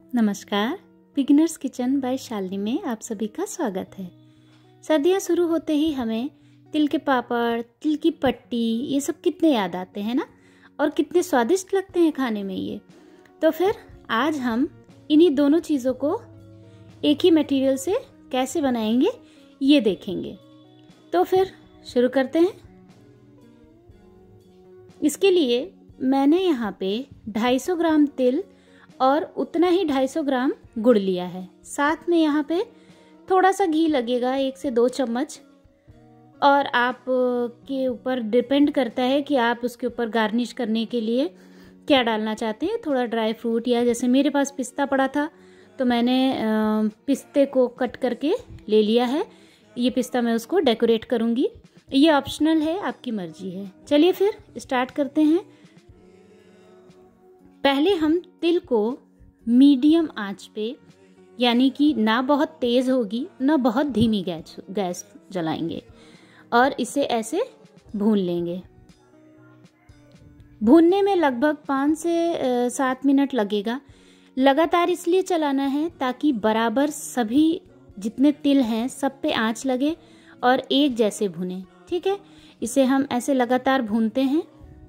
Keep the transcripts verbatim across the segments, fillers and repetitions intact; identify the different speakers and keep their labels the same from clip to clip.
Speaker 1: नमस्कार, beginners kitchen bye Shalini में आप सभी का स्वागत है। सर्दियाँ शुरू होते ही हमें तिल के पापड़, तिल की पट्टी, ये सब कितने याद आते हैं ना, और कितने स्वादिष्ट लगते हैं खाने में ये। तो फिर आज हम इन्हीं दोनों चीज़ों को एक ही मटेरियल से कैसे बनाएंगे ये देखेंगे। तो फिर शुरू करते हैं। इसके लिए मैंने यहाँ पे दो सौ पचास ग्राम तिल और उतना ही दो सौ पचास ग्राम गुड़ लिया है। साथ में यहाँ पे थोड़ा सा घी लगेगा, एक से दो चम्मच। और आप के ऊपर डिपेंड करता है कि आप उसके ऊपर गार्निश करने के लिए क्या डालना चाहते हैं। थोड़ा ड्राई फ्रूट, या जैसे मेरे पास पिस्ता पड़ा था तो मैंने पिस्ते को कट करके ले लिया है। ये पिस्ता मैं उसको डेकोरेट करूँगी, ये ऑप्शनल है, आपकी मर्जी है। चलिए फिर स्टार्ट करते हैं। पहले हम तिल को मीडियम आंच पे, यानी कि ना बहुत तेज़ होगी ना बहुत धीमी गैस गैस जलाएंगे और इसे ऐसे भून लेंगे। भूनने में लगभग पाँच से सात मिनट लगेगा। लगातार इसलिए चलाना है ताकि बराबर सभी जितने तिल हैं सब पे आंच लगे और एक जैसे भुने। ठीक है, इसे हम ऐसे लगातार भूनते हैं।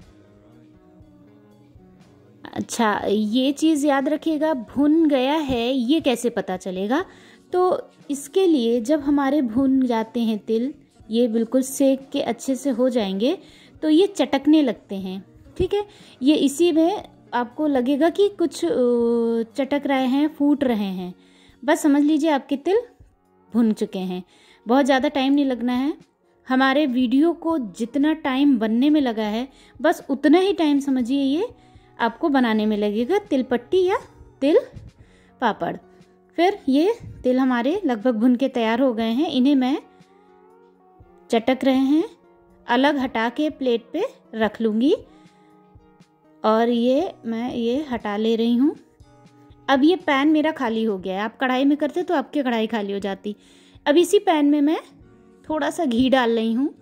Speaker 1: अच्छा, ये चीज़ याद रखिएगा, भुन गया है ये कैसे पता चलेगा? तो इसके लिए जब हमारे भुन जाते हैं तिल, ये बिल्कुल सेक के अच्छे से हो जाएंगे तो ये चटकने लगते हैं। ठीक है, ये इसी में आपको लगेगा कि कुछ चटक रहे हैं, फूट रहे हैं। बस समझ लीजिए आपके तिल भुन चुके हैं। बहुत ज़्यादा टाइम नहीं लगना है। हमारे वीडियो को जितना टाइम बनने में लगा है बस उतना ही टाइम समझिए ये आपको बनाने में लगेगा, तिल पट्टी या तिल पापड़। फिर ये तिल हमारे लगभग भुन के तैयार हो गए हैं। इन्हें मैं चटक रहे हैं, अलग हटा के प्लेट पे रख लूँगी और ये मैं ये हटा ले रही हूँ। अब ये पैन मेरा खाली हो गया है। आप कढ़ाई में करते तो आपकी कढ़ाई खाली हो जाती। अब इसी पैन में मैं थोड़ा सा घी डाल रही हूँ।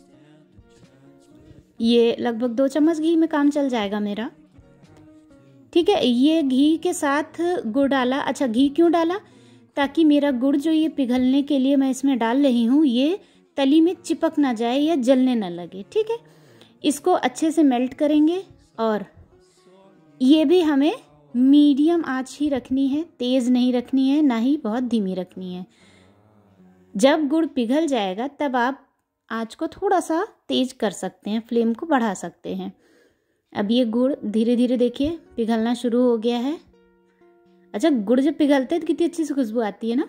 Speaker 1: ये लगभग दो चम्मच घी में काम चल जाएगा मेरा। ठीक है, ये घी के साथ गुड़ डाला। अच्छा, घी क्यों डाला? ताकि मेरा गुड़ जो ये पिघलने के लिए मैं इसमें डाल रही हूँ, ये तली में चिपक ना जाए या जलने ना लगे। ठीक है, इसको अच्छे से मेल्ट करेंगे और ये भी हमें मीडियम आंच ही रखनी है, तेज़ नहीं रखनी है, ना ही बहुत धीमी रखनी है। जब गुड़ पिघल जाएगा तब आप आंच को थोड़ा सा तेज़ कर सकते हैं, फ्लेम को बढ़ा सकते हैं। अब ये गुड़ धीरे धीरे देखिए पिघलना शुरू हो गया है। अच्छा, गुड़ जब पिघलते हैं तो कितनी अच्छी सी खुशबू आती है ना।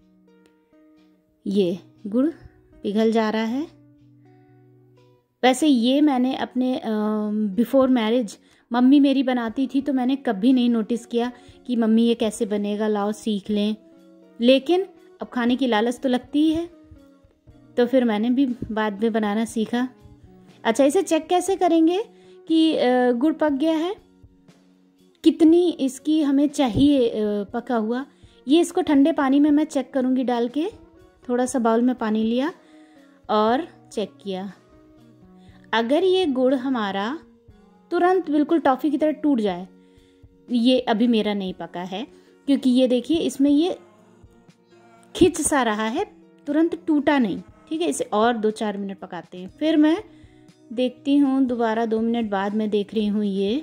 Speaker 1: ये गुड़ पिघल जा रहा है। वैसे ये मैंने अपने बिफोर मैरिज मम्मी मेरी बनाती थी तो मैंने कभी नहीं नोटिस किया कि मम्मी ये कैसे बनेगा, लाओ सीख लें। लेकिन अब खाने की लालच तो लगती ही है, तो फिर मैंने भी बाद में बनाना सीखा। अच्छा, इसे चेक कैसे करेंगे कि गुड़ पक गया है, कितनी इसकी हमें चाहिए पका हुआ? ये इसको ठंडे पानी में मैं चेक करूँगी डाल के। थोड़ा सा बाउल में पानी लिया और चेक किया। अगर ये गुड़ हमारा तुरंत बिल्कुल टॉफ़ी की तरह टूट जाए, ये अभी मेरा नहीं पका है, क्योंकि ये देखिए इसमें ये खिंच सा रहा है, तुरंत टूटा नहीं। ठीक है, इसे और दो चार मिनट पकाते हैं। फिर मैं देखती हूँ दोबारा, दो मिनट बाद मैं देख रही हूँ ये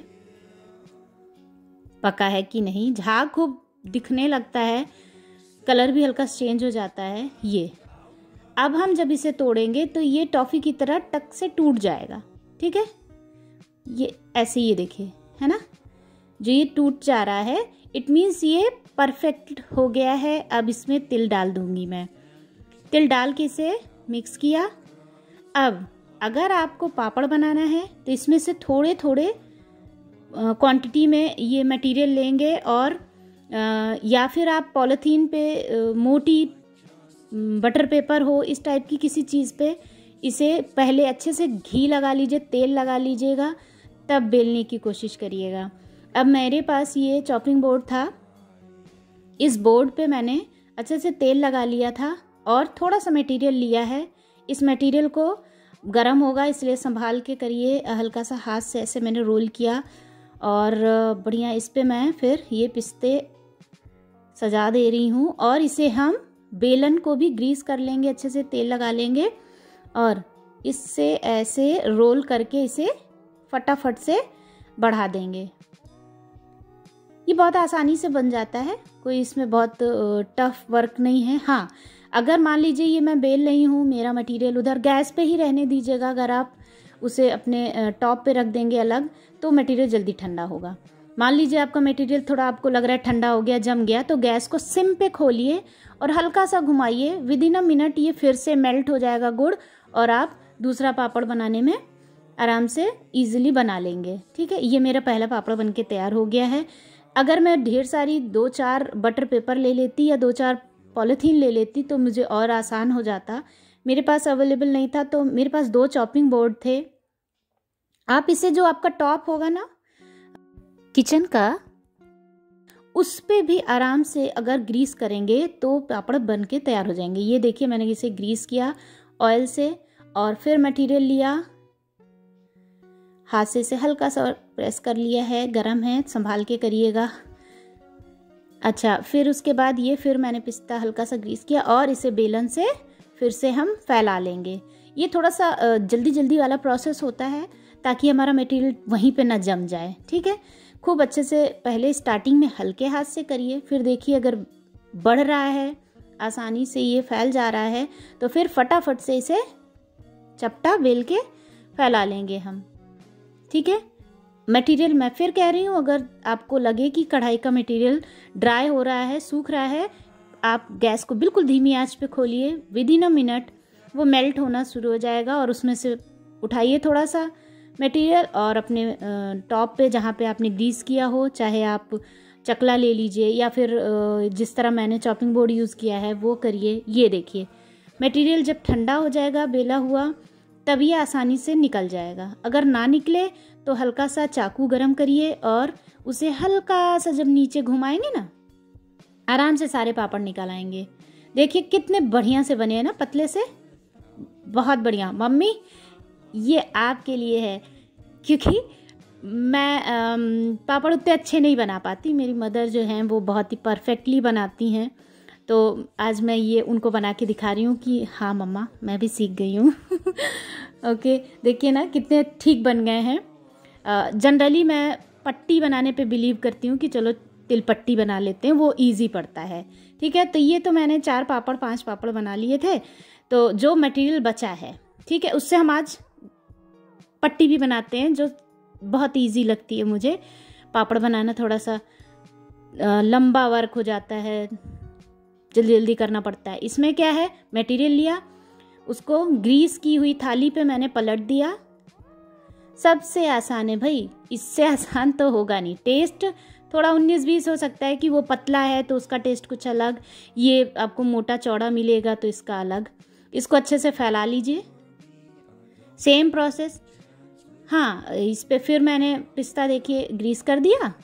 Speaker 1: पका है कि नहीं। झाग खूब दिखने लगता है, कलर भी हल्का चेंज हो जाता है। ये अब हम जब इसे तोड़ेंगे तो ये टॉफ़ी की तरह टक से टूट जाएगा। ठीक है, ये ऐसे, ये देखिए है ना, जो ये टूट जा रहा है, इट मीन्स ये परफेक्ट हो गया है। अब इसमें तिल डाल दूंगी मैं। तिल डाल के इसे मिक्स किया। अब अगर आपको पापड़ बनाना है तो इसमें से थोड़े थोड़े क्वांटिटी में ये मटेरियल लेंगे और आ, या फिर आप पॉलीथीन पे आ, मोटी बटर पेपर हो, इस टाइप की किसी चीज़ पे इसे पहले अच्छे से घी लगा लीजिए, तेल लगा लीजिएगा, तब बेलने की कोशिश करिएगा। अब मेरे पास ये चॉपिंग बोर्ड था, इस बोर्ड पे मैंने अच्छे से तेल लगा लिया था और थोड़ा सा मटेरियल लिया है। इस मटेरियल को गरम होगा इसलिए संभाल के करिए, हल्का सा हाथ से ऐसे मैंने रोल किया और बढ़िया इस पे मैं फिर ये पिस्ते सजा दे रही हूँ और इसे हम बेलन को भी ग्रीस कर लेंगे, अच्छे से तेल लगा लेंगे और इससे ऐसे रोल करके इसे फटाफट से बढ़ा देंगे। ये बहुत आसानी से बन जाता है, कोई इसमें बहुत टफ वर्क नहीं है। हाँ, अगर मान लीजिए ये मैं बेल रही हूँ, मेरा मटेरियल उधर गैस पे ही रहने दीजिएगा। अगर आप उसे अपने टॉप पे रख देंगे अलग तो मटेरियल जल्दी ठंडा होगा। मान लीजिए आपका मटेरियल थोड़ा आपको लग रहा है ठंडा हो गया, जम गया, तो गैस को सिम पे खोलिए और हल्का सा घुमाइए। विद इन अ मिनट ये फिर से मेल्ट हो जाएगा गुड़ और आप दूसरा पापड़ बनाने में आराम से इजीली बना लेंगे। ठीक है, ये मेरा पहला पापड़ बन के तैयार हो गया है। अगर मैं ढेर सारी दो चार बटर पेपर ले लेती या दो चार पॉलीथीन ले लेती तो मुझे और आसान हो जाता। मेरे पास अवेलेबल नहीं था तो मेरे पास दो चॉपिंग बोर्ड थे। आप इसे जो आपका टॉप होगा ना किचन का, उस पे भी आराम से अगर ग्रीस करेंगे तो पापड़ बन के तैयार हो जाएंगे। ये देखिए मैंने इसे ग्रीस किया ऑयल से और फिर मटेरियल लिया, हाथ से इसे हल्का सा प्रेस कर लिया है, गरम है, संभाल के करिएगा। अच्छा, फिर उसके बाद ये फिर मैंने पिस्ता हल्का सा ग्रीस किया और इसे बेलन से फिर से हम फैला लेंगे। ये थोड़ा सा जल्दी जल्दी वाला प्रोसेस होता है ताकि हमारा मटेरियल वहीं पे ना जम जाए। ठीक है, खूब अच्छे से पहले स्टार्टिंग में हल्के हाथ से करिए, फिर देखिए अगर बढ़ रहा है, आसानी से ये फैल जा रहा है तो फिर फटाफट से इसे चपटा बेल के फैला लेंगे हम। ठीक है, मटेरियल मैं फिर कह रही हूँ, अगर आपको लगे कि कढ़ाई का मटेरियल ड्राई हो रहा है, सूख रहा है, आप गैस को बिल्कुल धीमी आंच पे खोलिए। विद इन अ मिनट वो मेल्ट होना शुरू हो जाएगा और उसमें से उठाइए थोड़ा सा मटेरियल और अपने टॉप पे जहाँ पे आपने ग्रीस किया हो, चाहे आप चकला ले लीजिए या फिर जिस तरह मैंने चॉपिंग बोर्ड यूज़ किया है वो करिए। ये देखिए मटेरियल जब ठंडा हो जाएगा बेला हुआ तब ये आसानी से निकल जाएगा। अगर ना निकले तो हल्का सा चाकू गरम करिए और उसे हल्का सा जब नीचे घुमाएंगे ना, आराम से सारे पापड़ निकल आएंगे। देखिए कितने बढ़िया से बने हैं ना, पतले से, बहुत बढ़िया। मम्मी ये आपके लिए है, क्योंकि मैं पापड़ उतने अच्छे नहीं बना पाती, मेरी मदर जो हैं वो बहुत ही परफेक्टली बनाती हैं, तो आज मैं ये उनको बना के दिखा रही हूँ कि हाँ मम्मा मैं भी सीख गई हूँ। ओके, देखिए ना कितने ठीक बन गए हैं। जनरली मैं पट्टी बनाने पे बिलीव करती हूँ कि चलो तिल पट्टी बना लेते हैं, वो इजी पड़ता है। ठीक है, तो ये तो मैंने चार पापड़ पांच पापड़ बना लिए थे, तो जो मटेरियल बचा है ठीक है उससे हम आज पट्टी भी बनाते हैं, जो बहुत इजी लगती है मुझे। पापड़ बनाना थोड़ा सा लंबा वर्क हो जाता है, जल्दी जल्दी करना पड़ता है। इसमें क्या है, मटेरियल लिया, उसको ग्रीस की हुई थाली पे मैंने पलट दिया। सबसे आसान है भाई, इससे आसान तो होगा नहीं। टेस्ट थोड़ा उन्नीस बीस हो सकता है कि वो पतला है तो उसका टेस्ट कुछ अलग, ये आपको मोटा चौड़ा मिलेगा तो इसका अलग। इसको अच्छे से फैला लीजिए, सेम प्रोसेस। हाँ, इस पे फिर मैंने पिस्ता देखिए ग्रीस कर दिया,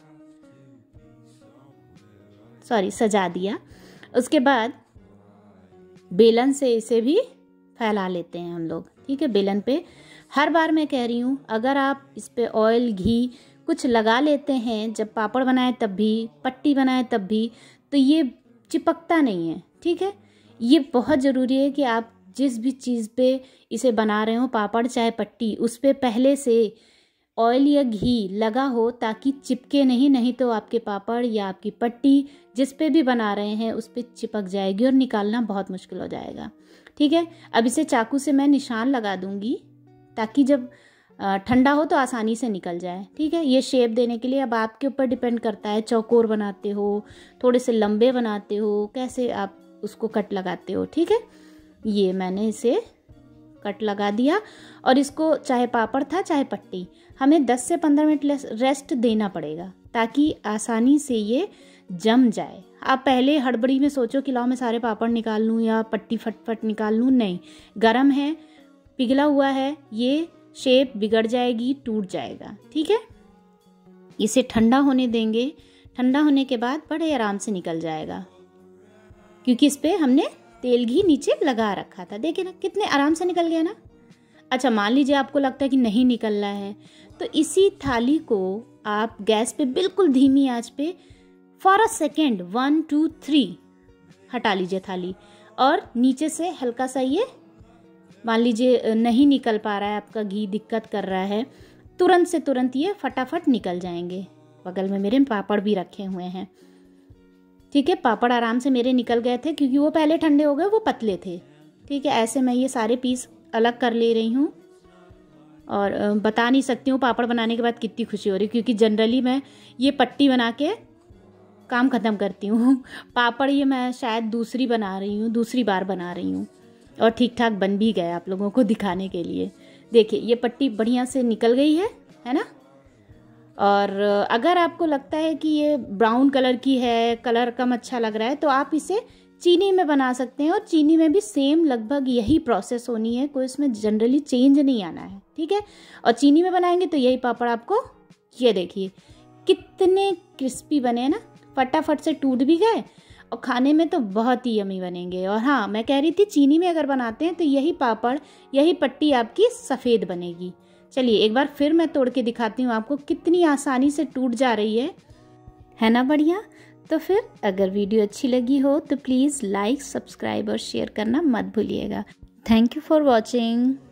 Speaker 1: सॉरी सजा दिया। उसके बाद बेलन से इसे भी फैला लेते हैं हम लोग। ठीक है, बेलन पे हर बार मैं कह रही हूँ, अगर आप इस पे ऑयल घी कुछ लगा लेते हैं, जब पापड़ बनाए तब भी, पट्टी बनाए तब भी, तो ये चिपकता नहीं है। ठीक है, ये बहुत ज़रूरी है कि आप जिस भी चीज़ पे इसे बना रहे हो, पापड़ चाहे पट्टी, उस पे पहले से ऑयल या घी लगा हो ताकि चिपके नहीं, नहीं तो आपके पापड़ या आपकी पट्टी जिस पे भी बना रहे हैं उस पे चिपक जाएगी और निकालना बहुत मुश्किल हो जाएगा। ठीक है, अब इसे चाकू से मैं निशान लगा दूंगी ताकि जब ठंडा हो तो आसानी से निकल जाए। ठीक है, ये शेप देने के लिए अब आपके ऊपर डिपेंड करता है, चौकोर बनाते हो, थोड़े से लंबे बनाते हो, कैसे आप उसको कट लगाते हो। ठीक है, ये मैंने इसे कट लगा दिया और इसको चाहे पापड़ था चाहे पट्टी, हमें दस से पंद्रह मिनट रेस्ट देना पड़ेगा ताकि आसानी से ये जम जाए। आप पहले हड़बड़ी में सोचो कि लाओ मैं सारे पापड़ निकाल लूँ या पट्टी फटफट निकाल लूँ, नहीं, गरम है, पिघला हुआ है, ये शेप बिगड़ जाएगी, टूट जाएगा। ठीक है, इसे ठंडा होने देंगे, ठंडा होने के बाद बड़े आराम से निकल जाएगा क्योंकि इस पे हमने तेल घी नीचे लगा रखा था। देखिए ना कितने आराम से निकल गया ना। अच्छा, मान लीजिए आपको लगता है कि नहीं निकल रहा है तो इसी थाली को आप गैस पे बिल्कुल धीमी आंच पे for a second, one two three, हटा लीजिए थाली। और नीचे से हल्का सा ये, मान लीजिए नहीं निकल पा रहा है, आपका घी दिक्कत कर रहा है, तुरंत से तुरंत ये फटाफट निकल जाएंगे। बगल में मेरे पापड़ भी रखे हुए हैं, ठीक है। पापड़ आराम से मेरे निकल गए थे क्योंकि वो पहले ठंडे हो गए, वो पतले थे, ठीक है। ऐसे मैं ये सारे पीस अलग कर ले रही हूँ और बता नहीं सकती हूँ पापड़ बनाने के बाद कितनी खुशी हो रही, क्योंकि जनरली मैं ये पट्टी बना के काम ख़त्म करती हूँ। पापड़ ये मैं शायद दूसरी बना रही हूँ, दूसरी बार बना रही हूँ, और ठीक ठाक बन भी गए आप लोगों को दिखाने के लिए। देखिए ये पट्टी बढ़िया से निकल गई है, है ना। और अगर आपको लगता है कि ये ब्राउन कलर की है, कलर कम अच्छा लग रहा है, तो आप इसे चीनी में बना सकते हैं। और चीनी में भी सेम लगभग यही प्रोसेस होनी है, कोई इसमें जनरली चेंज नहीं आना है, ठीक है। और चीनी में बनाएंगे तो यही पापड़ आपको, ये देखिए कितने क्रिस्पी बने ना, फटाफट से टूट भी गए और खाने में तो बहुत ही यमी बनेंगे। और हाँ, मैं कह रही थी चीनी में अगर बनाते हैं तो यही पापड़, यही पट्टी आपकी सफ़ेद बनेगी। चलिए एक बार फिर मैं तोड़ के दिखाती हूँ आपको, कितनी आसानी से टूट जा रही है, है ना बढ़िया। तो फिर अगर वीडियो अच्छी लगी हो तो प्लीज़ लाइक, सब्सक्राइब और शेयर करना मत भूलिएगा। Thank you for watching.